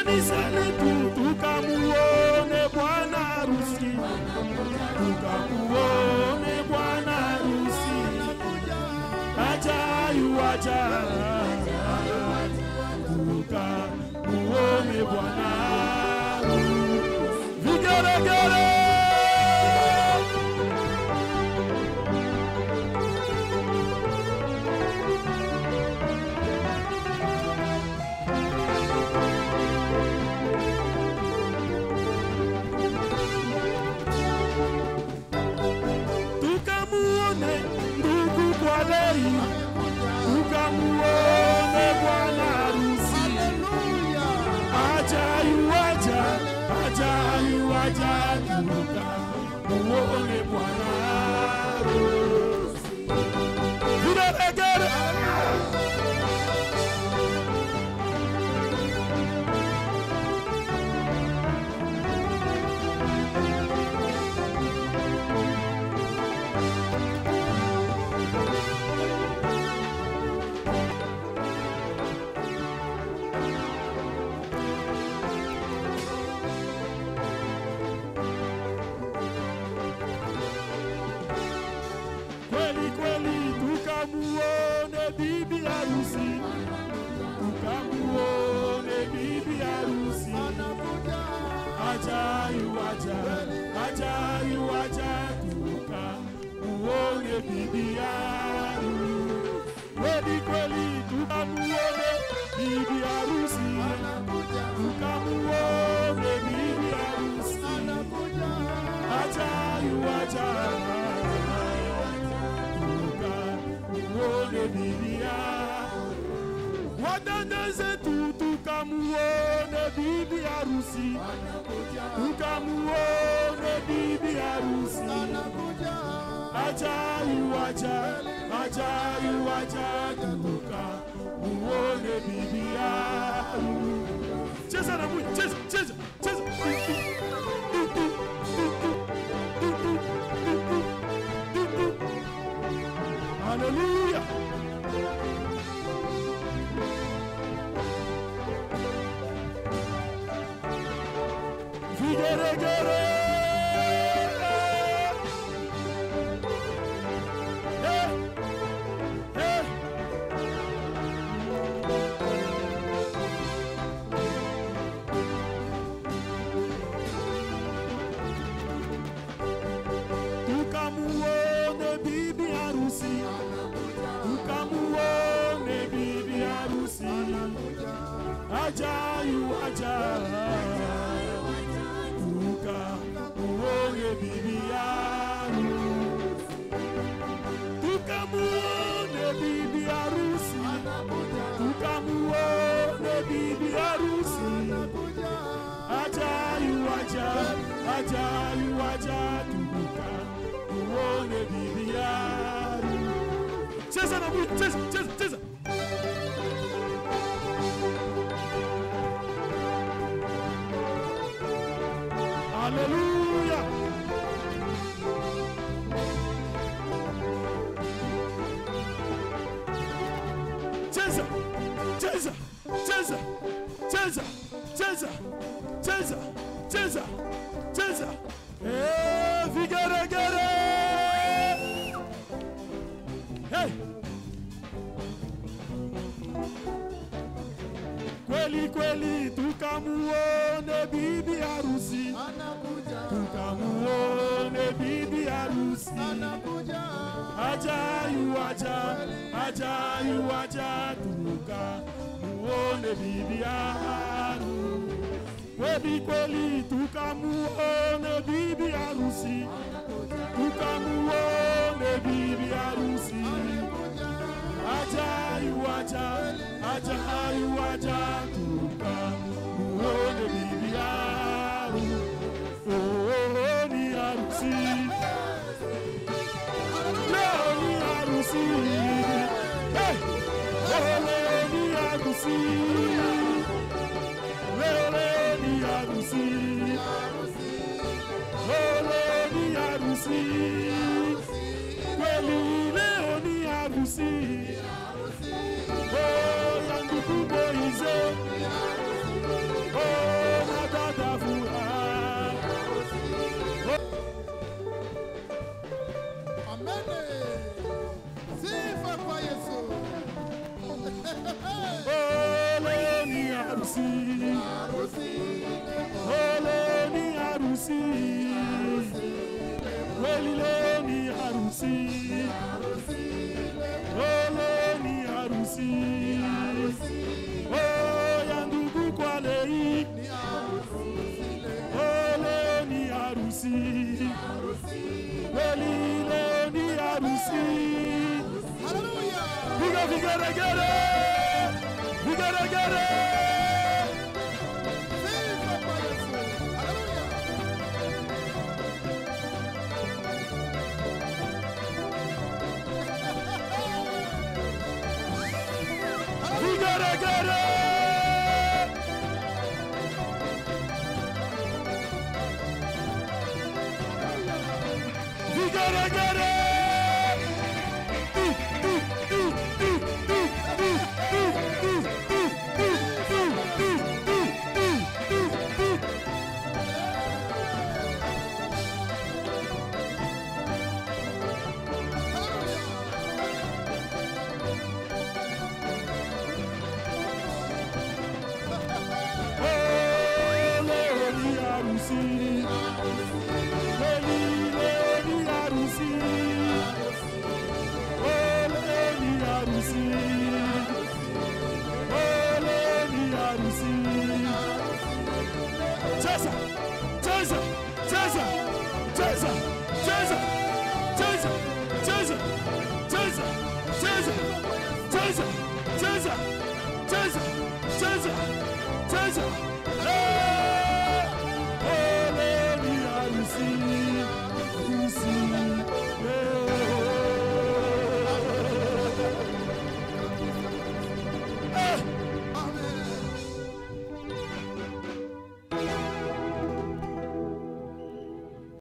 kanisa letu tukamuone bwana harusi, tukamuone bwana harusi, aja yuaja, tukamuone bwana harusi. Vigeregere tukamuone bwana harusi, aja yuaja, tukamuone bwana harusi. Vigeregere tukamuone bibi harusi, tukamuone bibi harusi, aja yuaja, tukamuone bibi harusi. Kweli tukamuone bibi harusi, tukamuone bibi harusi, aja yuaja, Biblia. Wadanda zetu tukamuone bibi harusi, tukamuone bibi harusi, aja yuaja, tukamuone bibi harusi. Cheza na mwi, cheza. Hallelujah. Vigeregere tukamuone bibi harusi, tukamuone bibi harusi, aja yuaja, tukamuone bibi harusi, tukamuone bibi harusi, tukamuone bibi harusi, aja yuaja, tukamuone bibi harusi. Cheza na mwi, cheza. Hallelujah. Cheza. Vigeregere. Hey. Kweli tukamuone bibi harusi, tukamuone bibi harusi, aja yuaja, tukamuone bibi harusi. Kweli tukamuone bibi harusi, tukamuone bibi harusi, aja yuaja, tukamuone bibi harusi. Ni harusi, leo ni harusi, ni harusi, leo ni harusi, ni harusi, kweli leo ni harusi. Oh, yangu kuboize, oh Kweli leo ni harusi. Oh, leo ni harusi. Oh, ya ndugu kwa lei. Oh, leo ni harusi. Kweli leo ni harusi. Hallelujah. Vigeregere. Vigeregere. Vigeregere. Vigeregere. Jesus!